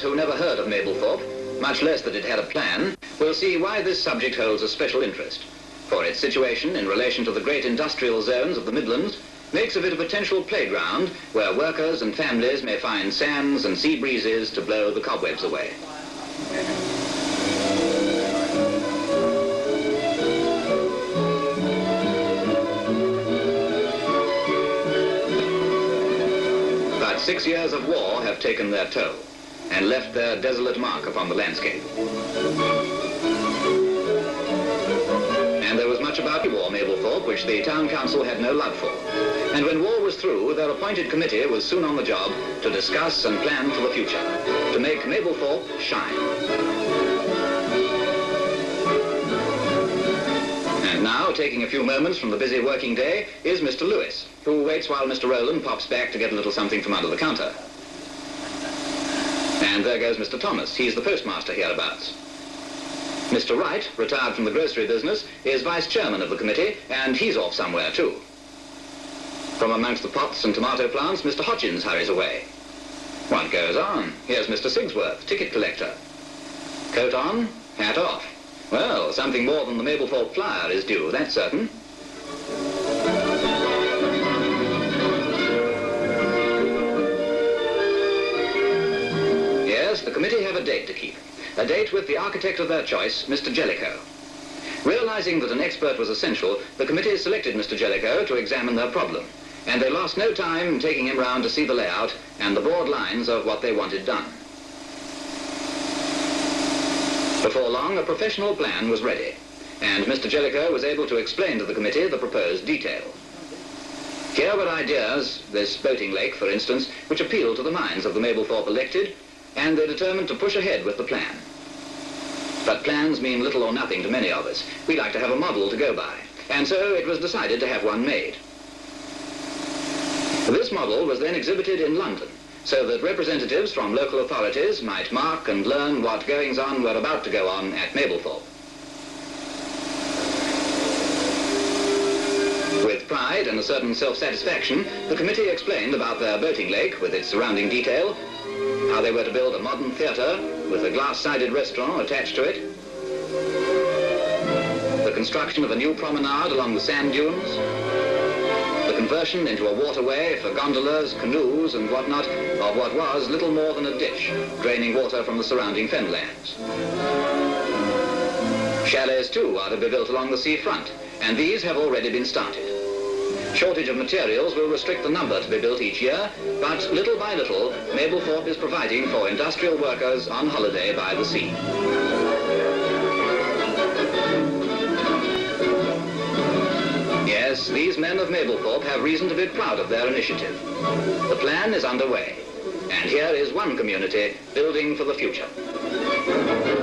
who never heard of Mablethorpe, much less that it had a plan, will see why this subject holds a special interest. For its situation in relation to the great industrial zones of the Midlands makes of it a potential playground where workers and families may find sands and sea breezes to blow the cobwebs away. But 6 years of war have taken their toll and left their desolate mark upon the landscape. And there was much about war Mablethorpe which the town council had no love for. And when war was through, their appointed committee was soon on the job to discuss and plan for the future, to make Mablethorpe shine. And now, taking a few moments from the busy working day, is Mr. Lewis, who waits while Mr. Rowland pops back to get a little something from under the counter. And there goes Mr. Thomas. He's the postmaster hereabouts. Mr. Wright, retired from the grocery business, is vice chairman of the committee, and he's off somewhere too. From amongst the pots and tomato plants, Mr. Hodgins hurries away. What goes on? Here's Mr. Sigsworth, ticket collector. Coat on, hat off. Well, something more than the Mablethorpe flyer is due, that's certain. Yes, the committee have a date to keep. A date with the architect of their choice, Mr. Jellicoe. Realizing that an expert was essential, the committee selected Mr. Jellicoe to examine their problem, and they lost no time taking him round to see the layout and the broad lines of what they wanted done. Before long, a professional plan was ready, and Mr. Jellicoe was able to explain to the committee the proposed detail. Here were ideas, this boating lake, for instance, which appealed to the minds of the Mablethorpe elected, and they determined to push ahead with the plan. But plans mean little or nothing to many of us. We like to have a model to go by, and so it was decided to have one made. This model was then exhibited in London, so that representatives from local authorities might mark and learn what goings-on were about to go on at Mablethorpe. With pride and a certain self-satisfaction, the committee explained about their boating lake with its surrounding detail, how they were to build a modern theatre with a glass-sided restaurant attached to it, the construction of a new promenade along the sand dunes, the conversion into a waterway for gondolas, canoes and whatnot of what was little more than a ditch, draining water from the surrounding fenlands. Chalets too are to be built along the seafront, and these have already been started. Shortage of materials will restrict the number to be built each year, but little by little, Mablethorpe is providing for industrial workers on holiday by the sea. Yes, these men of Mablethorpe have reason to be proud of their initiative. The plan is underway, and here is one community building for the future.